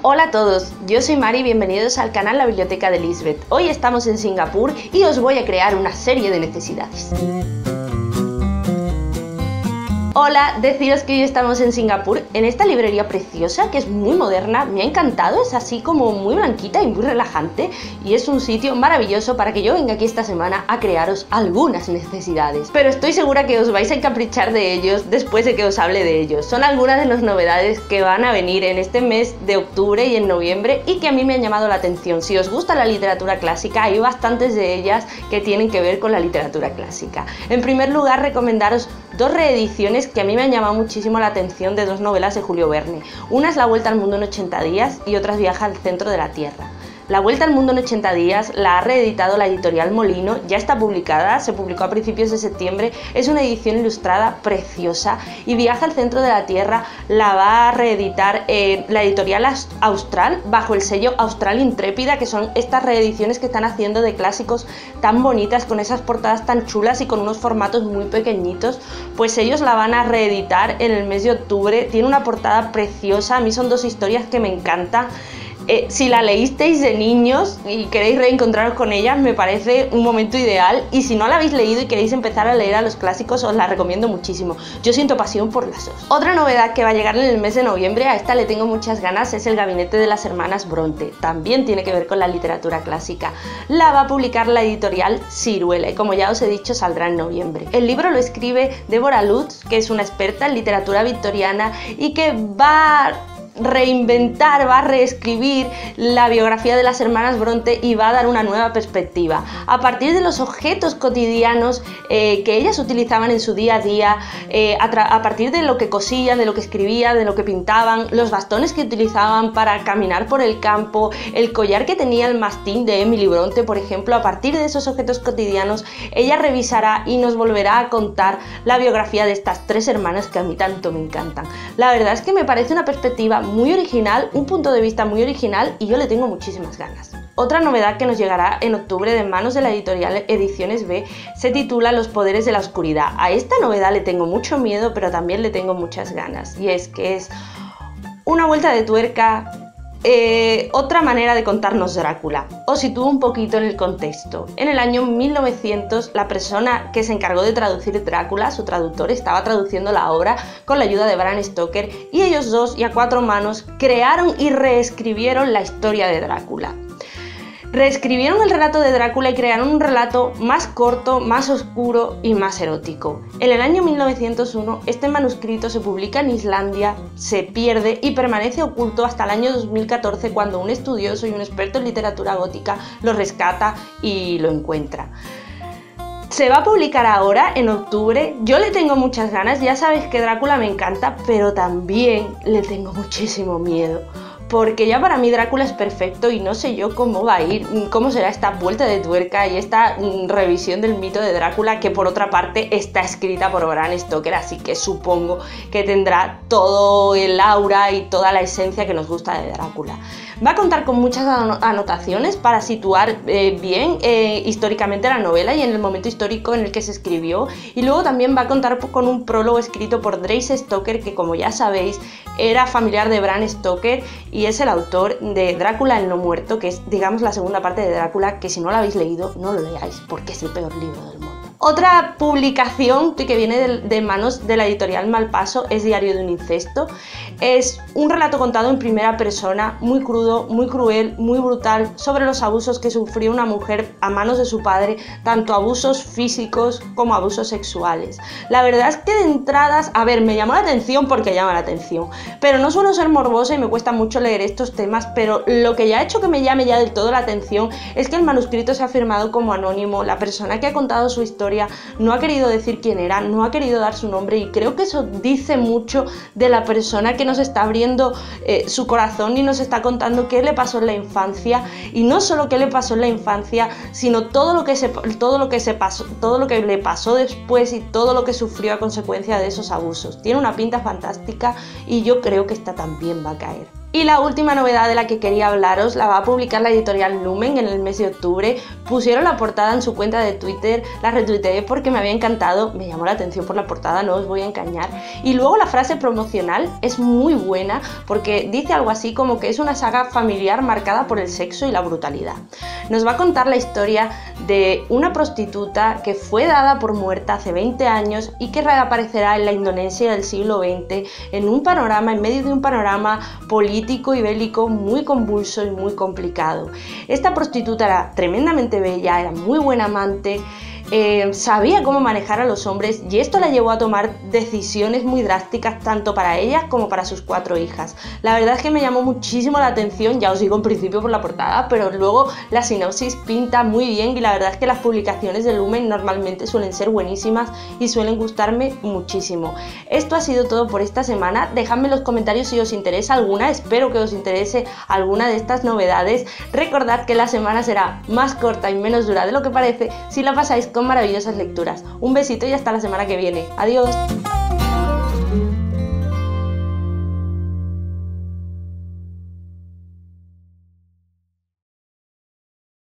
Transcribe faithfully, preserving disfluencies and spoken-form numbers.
Hola a todos, yo soy Mari y bienvenidos al canal La Biblioteca de Lisbeth. Hoy estamos en Singapur y os voy a crear una serie de necesidades. Hola, deciros que hoy estamos en Singapur, en esta librería preciosa que es muy moderna, me ha encantado, es así como muy blanquita y muy relajante y es un sitio maravilloso para que yo venga aquí esta semana a crearos algunas necesidades. Pero estoy segura que os vais a encaprichar de ellos después de que os hable de ellos. Son algunas de las novedades que van a venir en este mes de octubre y en noviembre y que a mí me han llamado la atención. Si os gusta la literatura clásica, hay bastantes de ellas que tienen que ver con la literatura clásica. En primer lugar, recomendaros dos reediciones que a mí me han llamado muchísimo la atención de dos novelas de Julio Verne. Una es La Vuelta al Mundo en ochenta días y otra es Viaje al Centro de la Tierra. La Vuelta al Mundo en ochenta días la ha reeditado la editorial Molino, ya está publicada, se publicó a principios de septiembre, es una edición ilustrada preciosa, y Viaje al Centro de la Tierra la va a reeditar eh, la editorial Austral bajo el sello Austral Intrépida, que son estas reediciones que están haciendo de clásicos tan bonitas, con esas portadas tan chulas y con unos formatos muy pequeñitos. Pues ellos la van a reeditar en el mes de octubre, tiene una portada preciosa, a mí son dos historias que me encantan. Eh, si la leísteis de niños y queréis reencontraros con ellas, me parece un momento ideal, y si no la habéis leído y queréis empezar a leer a los clásicos, os la recomiendo muchísimo. Yo siento pasión por las dos. Otra novedad que va a llegar en el mes de noviembre, a esta le tengo muchas ganas, es El Gabinete de las Hermanas Bronte. También tiene que ver con la literatura clásica. La va a publicar la editorial Siruela y, como ya os he dicho, saldrá en noviembre. El libro lo escribe Deborah Lutz, que es una experta en literatura victoriana y que va a reinventar, va a reescribir la biografía de las hermanas Bronte y va a dar una nueva perspectiva a partir de los objetos cotidianos eh, que ellas utilizaban en su día a día, eh, a, a partir de lo que cosían, de lo que escribían, de lo que pintaban, los bastones que utilizaban para caminar por el campo, el collar que tenía el mastín de Emily Bronte, por ejemplo. A partir de esos objetos cotidianos ella revisará y nos volverá a contar la biografía de estas tres hermanas que a mí tanto me encantan. La verdad es que me parece una perspectiva muy original, un punto de vista muy original, y yo le tengo muchísimas ganas. Otra novedad que nos llegará en octubre de manos de la editorial Ediciones B se titula Los poderes de la oscuridad. A esta novedad le tengo mucho miedo, pero también le tengo muchas ganas, y es que es una vuelta de tuerca, Eh, otra manera de contarnos Drácula. Os sitúo un poquito en el contexto. En el año mil novecientos, la persona que se encargó de traducir Drácula, su traductor, estaba traduciendo la obra con la ayuda de Bram Stoker, y ellos dos, y a cuatro manos, crearon y reescribieron la historia de Drácula. Reescribieron el relato de Drácula y crearon un relato más corto, más oscuro y más erótico. En el año mil novecientos uno, este manuscrito se publica en Islandia, se pierde y permanece oculto hasta el año dos mil catorce, cuando un estudioso y un experto en literatura gótica lo rescata y lo encuentra. Se va a publicar ahora, en octubre. Yo le tengo muchas ganas, ya sabéis que Drácula me encanta, pero también le tengo muchísimo miedo, porque ya para mí Drácula es perfecto y no sé yo cómo va a ir, cómo será esta vuelta de tuerca y esta mm, revisión del mito de Drácula, que por otra parte está escrita por Bram Stoker, así que supongo que tendrá todo el aura y toda la esencia que nos gusta de Drácula. Va a contar con muchas anotaciones para situar eh, bien eh, históricamente la novela y en el momento histórico en el que se escribió, y luego también va a contar con un prólogo escrito por Trace Stoker, que, como ya sabéis, era familiar de Bram Stoker y es el autor de Drácula el no muerto, que es, digamos, la segunda parte de Drácula, que si no lo habéis leído, no lo leáis, porque es el peor libro del mundo. Otra publicación que viene de, de manos de la editorial Malpaso es Diario de un incesto. Es un relato contado en primera persona, muy crudo, muy cruel, muy brutal, sobre los abusos que sufrió una mujer a manos de su padre, tanto abusos físicos como abusos sexuales. La verdad es que de entradas, a ver, me llamó la atención porque llama la atención, pero no suelo ser morbosa y me cuesta mucho leer estos temas, pero lo que ya ha hecho que me llame ya del todo la atención es que el manuscrito se ha firmado como anónimo. La persona que ha contado su historia no ha querido decir quién era, no ha querido dar su nombre, y creo que eso dice mucho de la persona que nos está abriendo eh, su corazón y nos está contando qué le pasó en la infancia, y no solo qué le pasó en la infancia, sino todo lo que se, todo lo que se pasó, todo lo que le pasó después y todo lo que sufrió a consecuencia de esos abusos. Tiene una pinta fantástica y yo creo que esta también va a caer. Y la última novedad de la que quería hablaros la va a publicar la editorial Lumen en el mes de octubre. Pusieron la portada en su cuenta de Twitter, la retuiteé porque me había encantado, me llamó la atención por la portada, no os voy a engañar. Y luego la frase promocional es muy buena porque dice algo así como que es una saga familiar marcada por el sexo y la brutalidad. Nos va a contar la historia de una prostituta que fue dada por muerta hace veinte años y que reaparecerá en la Indonesia del siglo veinte en un panorama, en medio de un panorama político y bélico muy convulso y muy complicado. Esta prostituta era tremendamente bella, era muy buena amante, eh, sabía cómo manejar a los hombres y esto la llevó a tomar decisiones muy drásticas tanto para ella como para sus cuatro hijas. La verdad es que me llamó muchísimo la atención, ya os digo en principio por la portada, pero luego la sinopsis pinta muy bien y la verdad es que las publicaciones de Lumen normalmente suelen ser buenísimas y suelen gustarme muchísimo. Esto ha sido todo por esta semana, dejadme en los comentarios si os interesa alguna, espero que os interese alguna de estas novedades. Recordad que la semana será más corta y menos dura de lo que parece si la pasáis con maravillosas lecturas. Un besito y hasta la semana que viene. Adiós.